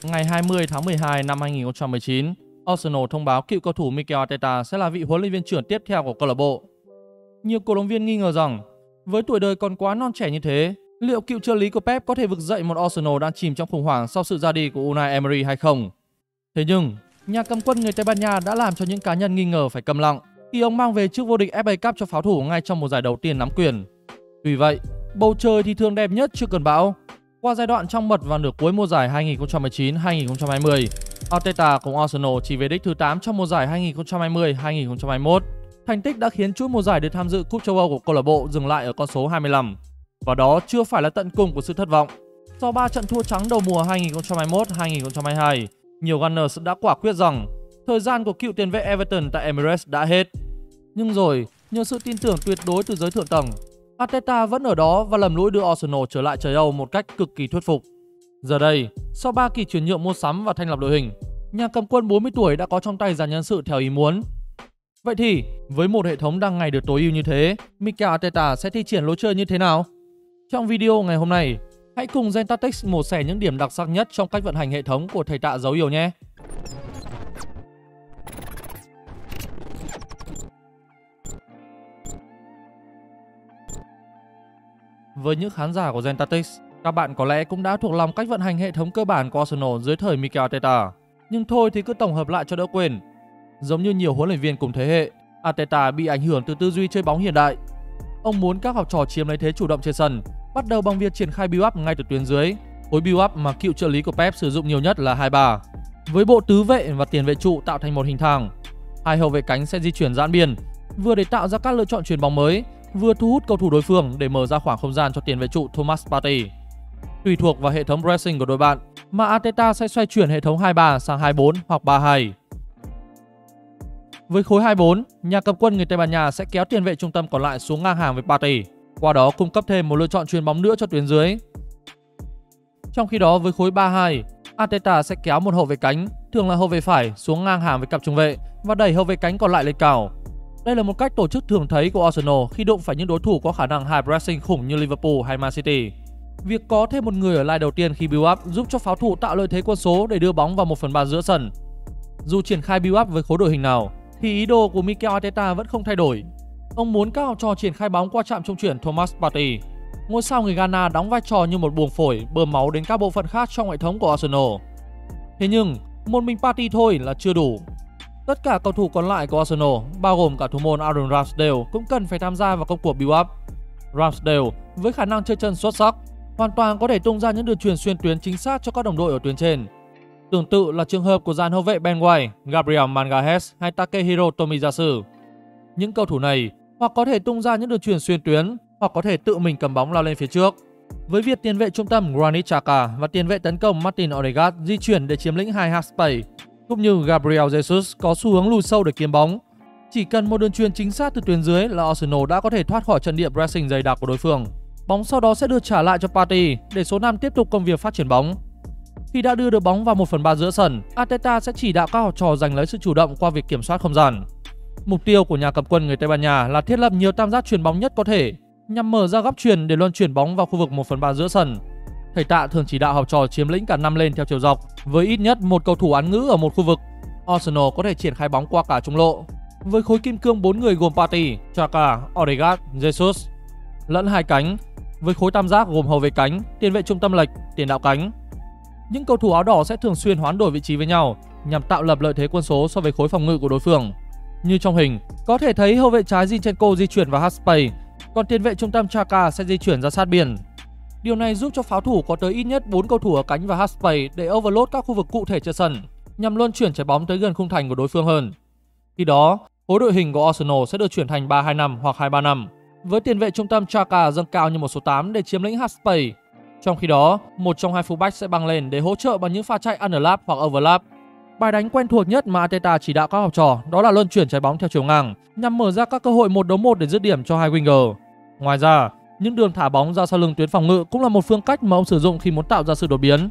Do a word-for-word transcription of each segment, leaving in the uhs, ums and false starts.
ngày hai mươi tháng mười hai năm hai nghìn không trăm mười chín, Arsenal thông báo cựu cầu thủ Mikel Arteta sẽ là vị huấn luyện viên trưởng tiếp theo của câu lạc bộ. Nhiều cổ động viên nghi ngờ rằng, với tuổi đời còn quá non trẻ như thế, liệu cựu trợ lý của Pep có thể vực dậy một Arsenal đang chìm trong khủng hoảng sau sự ra đi của Unai Emery hay không? Thế nhưng, nhà cầm quân người Tây Ban Nha đã làm cho những cá nhân nghi ngờ phải câm lặng khi ông mang về chức vô địch ép a Cup cho pháo thủ ngay trong một giải đầu tiên nắm quyền. Tuy vậy, bầu trời thì thường đẹp nhất trước cơn bão. Qua giai đoạn trong mật vào nửa cuối mùa giải hai nghìn không trăm mười chín hai nghìn không trăm hai mươi, Arteta cùng Arsenal chỉ về đích thứ tám trong mùa giải hai nghìn không trăm hai mươi hai nghìn không trăm hai mươi mốt. Thành tích đã khiến chuỗi mùa giải được tham dự Cúp châu Âu của câu lạc bộ dừng lại ở con số hai mươi lăm. Và đó chưa phải là tận cùng của sự thất vọng. Sau ba trận thua trắng đầu mùa hai nghìn không trăm hai mươi mốt hai nghìn không trăm hai mươi hai, nhiều Gunners đã quả quyết rằng thời gian của cựu tiền vệ Everton tại Emirates đã hết. Nhưng rồi, nhờ sự tin tưởng tuyệt đối từ giới thượng tầng, Arteta vẫn ở đó và lầm lũi đưa Arsenal trở lại trời Âu một cách cực kỳ thuyết phục. Giờ đây, sau ba kỳ chuyển nhượng mua sắm và thanh lập đội hình, nhà cầm quân bốn mươi tuổi đã có trong tay dàn nhân sự theo ý muốn. Vậy thì, với một hệ thống đang ngày được tối ưu như thế, Mikel Arteta sẽ thi triển lối chơi như thế nào? Trong video ngày hôm nay, hãy cùng Gen Tactics mổ xẻ những điểm đặc sắc nhất trong cách vận hành hệ thống của thầy tạ dấu yêu nhé! Với những khán giả của Gen Tactics, các bạn có lẽ cũng đã thuộc lòng cách vận hành hệ thống cơ bản của Arsenal dưới thời Mikel Arteta. Nhưng thôi thì cứ tổng hợp lại cho đỡ quên. Giống như nhiều huấn luyện viên cùng thế hệ, Arteta bị ảnh hưởng từ tư duy chơi bóng hiện đại. Ông muốn các học trò chiếm lấy thế chủ động trên sân, bắt đầu bằng việc triển khai build up ngay từ tuyến dưới. Khối build up mà cựu trợ lý của Pep sử dụng nhiều nhất là hai ba. Với bộ tứ vệ và tiền vệ trụ tạo thành một hình thang, hai hậu vệ cánh sẽ di chuyển giãn biên, vừa để tạo ra các lựa chọn chuyền bóng mới, vừa thu hút cầu thủ đối phương để mở ra khoảng không gian cho tiền vệ trụ Thomas Partey. Tùy thuộc vào hệ thống pressing của đội bạn mà Arteta sẽ xoay chuyển hệ thống hai ba sang hai bốn hoặc ba hai. Với khối hai bốn, nhà cầm quân người Tây Ban Nha sẽ kéo tiền vệ trung tâm còn lại xuống ngang hàng với Partey, qua đó cung cấp thêm một lựa chọn chuyền bóng nữa cho tuyến dưới. Trong khi đó với khối ba hai, Arteta sẽ kéo một hậu vệ cánh, thường là hậu vệ phải, xuống ngang hàng với cặp trung vệ và đẩy hậu vệ cánh còn lại lên cao. Đây là một cách tổ chức thường thấy của Arsenal khi đụng phải những đối thủ có khả năng high pressing khủng như Liverpool hay Man City. Việc có thêm một người ở line đầu tiên khi build up giúp cho pháo thủ tạo lợi thế quân số để đưa bóng vào một phần ba giữa sân. Dù triển khai build up với khối đội hình nào, thì ý đồ của Mikel Arteta vẫn không thay đổi. Ông muốn các học trò triển khai bóng qua trạm trung chuyển Thomas Partey. Ngôi sao người Ghana đóng vai trò như một buồng phổi bơm máu đến các bộ phận khác trong hệ thống của Arsenal. Thế nhưng, một mình Partey thôi là chưa đủ. Tất cả cầu thủ còn lại của Arsenal, bao gồm cả thủ môn Aaron Ramsdale, cũng cần phải tham gia vào công cuộc build up. Ramsdale, với khả năng chơi chân xuất sắc, hoàn toàn có thể tung ra những đường chuyền xuyên tuyến chính xác cho các đồng đội ở tuyến trên. Tương tự là trường hợp của dàn hậu vệ Ben White, Gabriel Magalhaes hay Takehiro Tomiyasu. Những cầu thủ này hoặc có thể tung ra những đường chuyền xuyên tuyến, hoặc có thể tự mình cầm bóng lao lên phía trước. Với việc tiền vệ trung tâm Granit Xhaka và tiền vệ tấn công Martin Odegaard di chuyển để chiếm lĩnh hai half space, cũng như Gabriel Jesus có xu hướng lùi sâu để kiếm bóng. Chỉ cần một đường chuyền chính xác từ tuyến dưới là Arsenal đã có thể thoát khỏi trận địa pressing dày đặc của đối phương. Bóng sau đó sẽ được trả lại cho Partey để số năm tiếp tục công việc phát triển bóng. Khi đã đưa được bóng vào một phần ba giữa sân, Arteta sẽ chỉ đạo các học trò giành lấy sự chủ động qua việc kiểm soát không gian. Mục tiêu của nhà cầm quân người Tây Ban Nha là thiết lập nhiều tam giác chuyền bóng nhất có thể, nhằm mở ra góc chuyền để luân chuyển bóng vào khu vực một phần ba giữa sân. Thầy tạ thường chỉ đạo học trò chiếm lĩnh cả năm lên theo chiều dọc, với ít nhất một cầu thủ án ngữ ở một khu vực. Arsenal có thể triển khai bóng qua cả trung lộ, với khối kim cương bốn người gồm Partey, Xhaka, Odegaard, Jesus, lẫn hai cánh, với khối tam giác gồm hậu vệ cánh, tiền vệ trung tâm lệch, tiền đạo cánh. Những cầu thủ áo đỏ sẽ thường xuyên hoán đổi vị trí với nhau nhằm tạo lập lợi thế quân số so với khối phòng ngự của đối phương. Như trong hình, có thể thấy hậu vệ trái Zinchenko di chuyển vào half space, còn tiền vệ trung tâm Xhaka sẽ di chuyển ra sát biên. Điều này giúp cho pháo thủ có tới ít nhất bốn cầu thủ ở cánh và half space để overload các khu vực cụ thể trên sân, nhằm luân chuyển trái bóng tới gần khung thành của đối phương hơn. Khi đó, khối đội hình của Arsenal sẽ được chuyển thành ba hai năm hoặc hai ba năm, với tiền vệ trung tâm Xhaka dâng cao như một số tám để chiếm lĩnh half space. Trong khi đó, một trong hai fullback sẽ băng lên để hỗ trợ bằng những pha chạy underlap hoặc overlap. Bài đánh quen thuộc nhất mà Arteta chỉ đạo các học trò đó là luân chuyển trái bóng theo chiều ngang, nhằm mở ra các cơ hội một đấu một để dứt điểm cho hai winger. Ngoài ra, những đường thả bóng ra sau lưng tuyến phòng ngự cũng là một phương cách mà ông sử dụng khi muốn tạo ra sự đột biến.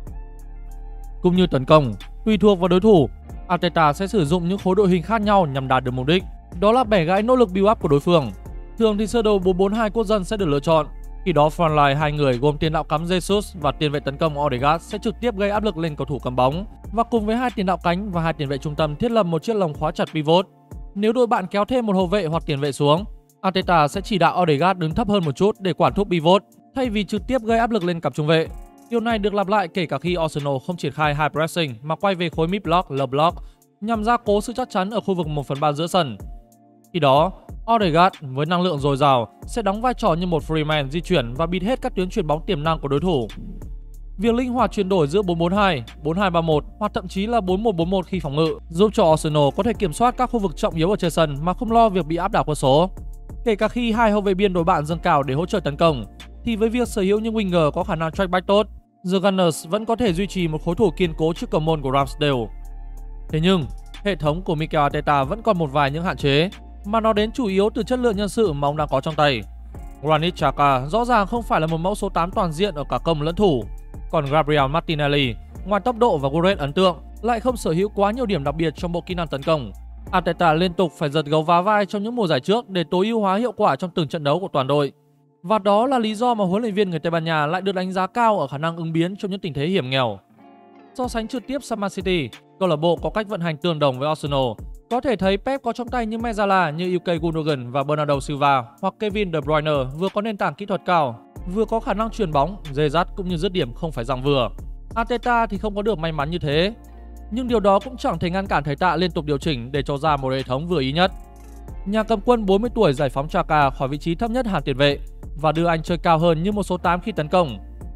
Cũng như tấn công, tùy thuộc vào đối thủ, Arteta sẽ sử dụng những khối đội hình khác nhau nhằm đạt được mục đích, đó là bẻ gãy nỗ lực build up của đối phương. Thường thì sơ đồ bốn bốn hai quốc dân sẽ được lựa chọn. Khi đó frontline hai người gồm tiền đạo cắm Jesus và tiền vệ tấn công Odegaard sẽ trực tiếp gây áp lực lên cầu thủ cầm bóng và cùng với hai tiền đạo cánh và hai tiền vệ trung tâm thiết lập một chiếc lồng khóa chặt pivot. Nếu đội bạn kéo thêm một hậu vệ hoặc tiền vệ xuống, Arteta sẽ chỉ đạo Odegaard đứng thấp hơn một chút để quản thúc pivot thay vì trực tiếp gây áp lực lên cặp trung vệ. Điều này được lặp lại kể cả khi Arsenal không triển khai high pressing mà quay về khối mid block, low block nhằm gia cố sự chắc chắn ở khu vực một phần ba giữa sân. Khi đó, Odegaard với năng lượng dồi dào sẽ đóng vai trò như một freeman di chuyển và bịt hết các tuyến chuyền bóng tiềm năng của đối thủ. Việc linh hoạt chuyển đổi giữa bốn bốn hai, bốn hai ba một hoặc thậm chí là bốn một bốn một khi phòng ngự giúp cho Arsenal có thể kiểm soát các khu vực trọng yếu ở trên sân mà không lo việc bị áp đảo quân số. Kể cả khi hai hậu vệ biên đối bạn dâng cao để hỗ trợ tấn công, thì với việc sở hữu những winger có khả năng track back tốt, The Gunners vẫn có thể duy trì một khối thủ kiên cố trước cầu môn của Ramsdale. Thế nhưng, hệ thống của Mikel Arteta vẫn còn một vài những hạn chế mà nó đến chủ yếu từ chất lượng nhân sự mà ông đang có trong tay. Granit Xhaka rõ ràng không phải là một mẫu số tám toàn diện ở cả công lẫn thủ, còn Gabriel Martinelli, ngoài tốc độ và cú rate ấn tượng, lại không sở hữu quá nhiều điểm đặc biệt trong bộ kỹ năng tấn công. Arteta liên tục phải giật gấu vá vai trong những mùa giải trước để tối ưu hóa hiệu quả trong từng trận đấu của toàn đội. Và đó là lý do mà huấn luyện viên người Tây Ban Nha lại được đánh giá cao ở khả năng ứng biến trong những tình thế hiểm nghèo. So sánh trực tiếp sang Man City, câu lạc bộ có cách vận hành tương đồng với Arsenal. Có thể thấy Pep có trong tay những Mezzala như Ilkay Gundogan và Bernardo Silva hoặc Kevin De Bruyne vừa có nền tảng kỹ thuật cao, vừa có khả năng chuyền bóng, dè dắt cũng như dứt điểm không phải dạng vừa. Arteta thì không có được may mắn như thế. Nhưng điều đó cũng chẳng thể ngăn cản thầy Tạ liên tục điều chỉnh để cho ra một hệ thống vừa ý nhất. Nhà cầm quân bốn mươi tuổi giải phóng Xhaka khỏi vị trí thấp nhất hàng tiền vệ và đưa anh chơi cao hơn như một số tám khi tấn công.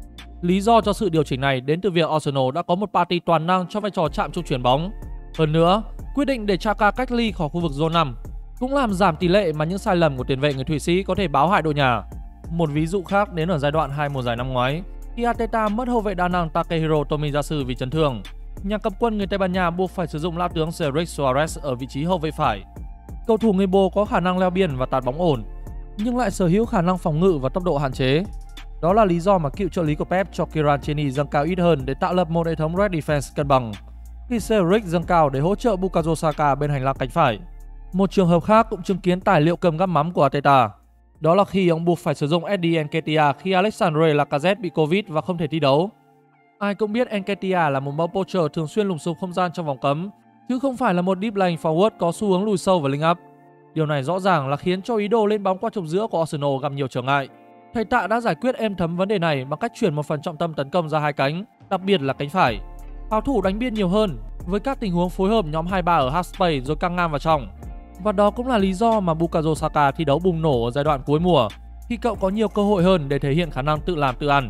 Lý do cho sự điều chỉnh này đến từ việc Arsenal đã có một party toàn năng cho vai trò chạm trung chuyền bóng. Hơn nữa, quyết định để Xhaka cách ly khỏi khu vực zone năm cũng làm giảm tỷ lệ mà những sai lầm của tiền vệ người Thụy Sĩ có thể báo hại đội nhà. Một ví dụ khác đến ở giai đoạn hai mùa giải năm ngoái, khi Arteta mất hậu vệ đa năng Takehiro Tomiyasu vì chấn thương, nhà cầm quân người Tây Ban Nha buộc phải sử dụng lão tướng Cedric Soares ở vị trí hậu vệ phải. Cầu thủ người Bồ có khả năng leo biên và tạt bóng ổn, nhưng lại sở hữu khả năng phòng ngự và tốc độ hạn chế. Đó là lý do mà cựu trợ lý của Pep cho Kieran Tierney dâng cao ít hơn để tạo lập một hệ thống red defense cân bằng, khi Cedric dâng cao để hỗ trợ Bukayo Saka bên hành lang cánh phải. Một trường hợp khác cũng chứng kiến tài liệu cầm gắp mắm của Arteta. Đó là khi ông buộc phải sử dụng Eddie Nketiah khi Alexandre Lacazette bị Covid và không thể thi đấu. Ai cũng biết Nketiah là một mẫu poacher thường xuyên lùng sục không gian trong vòng cấm, chứ không phải là một deep lying forward có xu hướng lùi sâu và link up. Điều này rõ ràng là khiến cho ý đồ lên bóng qua trục giữa của Arsenal gặp nhiều trở ngại. Thầy Tạ đã giải quyết êm thấm vấn đề này bằng cách chuyển một phần trọng tâm tấn công ra hai cánh, đặc biệt là cánh phải. Pháo thủ đánh biên nhiều hơn với các tình huống phối hợp nhóm hai ba ở half space rồi căng ngang vào trong. Và đó cũng là lý do mà Bukayo Saka thi đấu bùng nổ ở giai đoạn cuối mùa, khi cậu có nhiều cơ hội hơn để thể hiện khả năng tự làm tự ăn.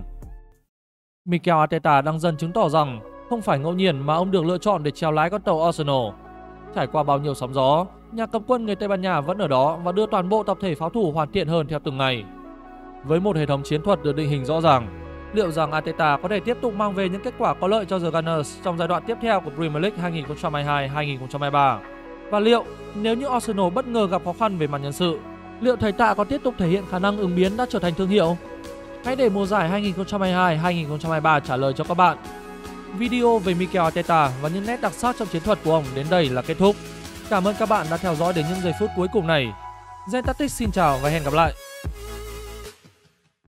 Mikel Arteta đang dần chứng tỏ rằng không phải ngẫu nhiên mà ông được lựa chọn để chèo lái con tàu Arsenal. Trải qua bao nhiêu sóng gió, nhà cầm quân người Tây Ban Nha vẫn ở đó và đưa toàn bộ tập thể pháo thủ hoàn thiện hơn theo từng ngày. Với một hệ thống chiến thuật được định hình rõ ràng, liệu rằng Arteta có thể tiếp tục mang về những kết quả có lợi cho The Gunners trong giai đoạn tiếp theo của Premier League hai nghìn không trăm hai mươi hai hai nghìn không trăm hai mươi ba? Và liệu nếu như Arsenal bất ngờ gặp khó khăn về mặt nhân sự, liệu thầy Tạ có tiếp tục thể hiện khả năng ứng biến đã trở thành thương hiệu? Hãy để mùa giải hai nghìn không trăm hai mươi hai hai nghìn không trăm hai mươi ba trả lời cho các bạn. Video về Mikel Arteta và những nét đặc sắc trong chiến thuật của ông đến đây là kết thúc. Cảm ơn các bạn đã theo dõi đến những giây phút cuối cùng này. Zen Tactics xin chào và hẹn gặp lại.